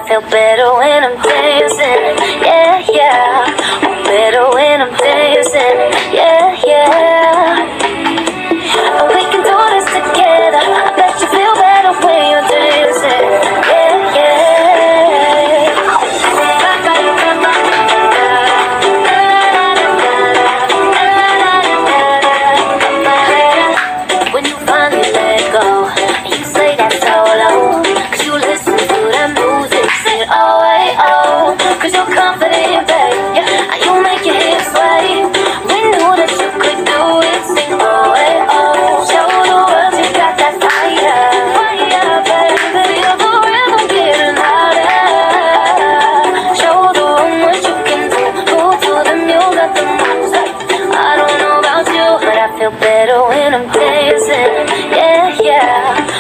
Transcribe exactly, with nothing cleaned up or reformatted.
feel better when I'm dancing. Yeah, yeah. Oh, better when I'm dancing. Yeah, yeah. And we can do this together. I bet you feel better when you're dancing. Yeah, yeah. When you finally let go, and you say that solo, cause you listen to that music, say oh, hey, oh, cause you're confident, babe, yeah, and you make your hips sway. We knew that you could do it, sing oh, hey, oh, show the world you got that fire, fire, baby, feel the rhythm getting louder, show the room what you can do, move to the music, the moves, like, I don't know about you, but I feel better when I'm dancing, yeah, yeah.